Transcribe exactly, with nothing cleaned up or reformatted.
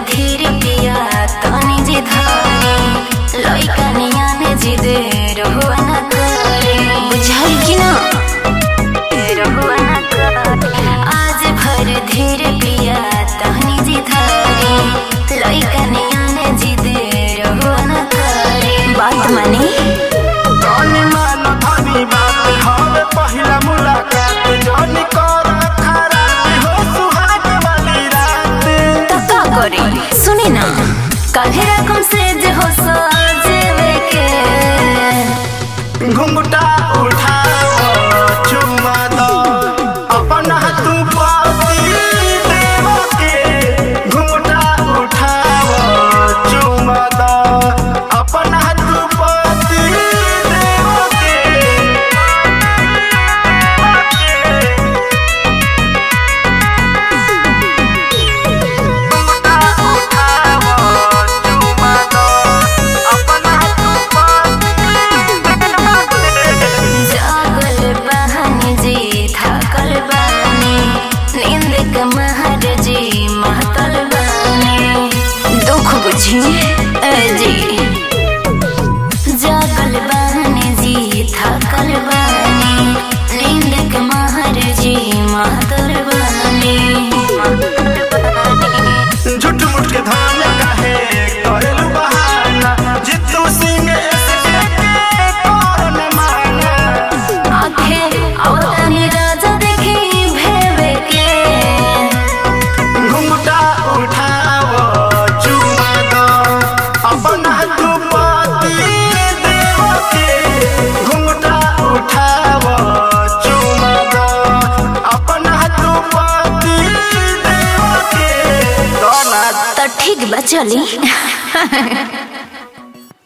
धीर पिया तनी जी धारे लइका नियाने जी दे रहो न करे बुझाई कि ना रहो न करे आज भर धीर पिया तनी जी धारे लइका नियाने जी दे रहो न करे बात माने जानी मान धनी बात हवे पहिला मुलाकात जानी कर खराब हो सुहाग वाली रात तो का करे सुनी ना काहे रकम से जे हो सजेवे के घुंघटा उठाओ चुमा दो अपन हाथ पाती देव के घुंघटा उठाओ चुमा दो अपन हाथ पाती देव के घुंघटा उठाओ चुमा दो अपन हाथ जागल बहन जी थकल बानी नींद के महर जी महतल बानी दुख बुझी ए जी जागल बहन जी थकल बानी नींद के महर जी महतल बानी झूठ मूठ के धान काहे करेलु बहाना जितू सिंह इसके कौन माना आखे औतनी राजा देखी भेवे के घुंघटा उठाओ चुमा दो अपन हाथ पाती देव के घुंघटा उठाओ चुमा दो अपन हाथ पाती देव के दोना तो ठीक बा चली